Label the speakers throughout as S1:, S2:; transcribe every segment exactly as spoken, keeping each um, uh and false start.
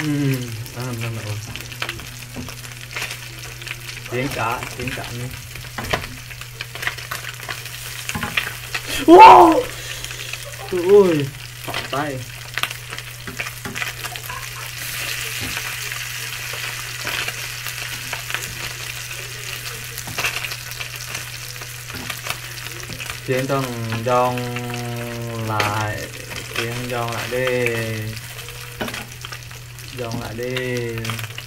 S1: Ừ, à, nó nổ. Tiếng cả, tiếng cả đi. Wow! Ui, phỏng tay. Tiếng tầng dòng lại, tiếng dòng lại đi, dòng lại đi.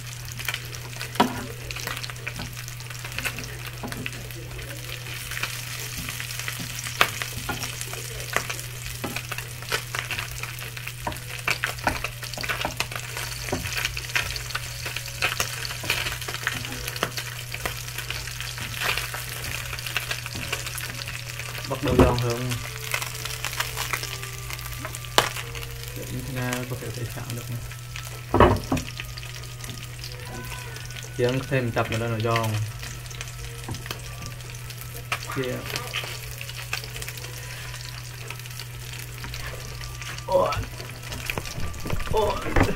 S1: Bắt đầu dòng hướng để như thế nào có thể thấy chạm được này. Tiếng thêm chập nữa là dòng kia. Ôi. Ôi.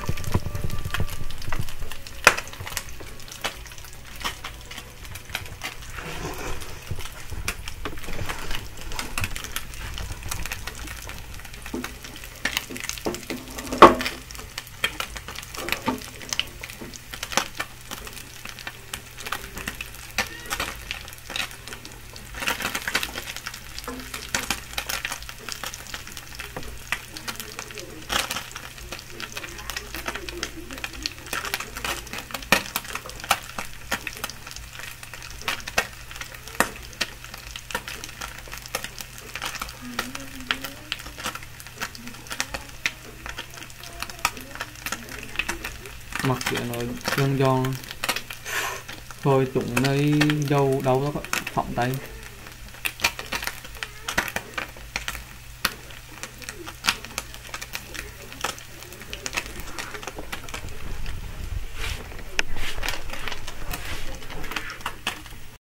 S1: Mặc kệ nó giòn giòn thôi, chúng lấy dâu đâu đó phỏng tay.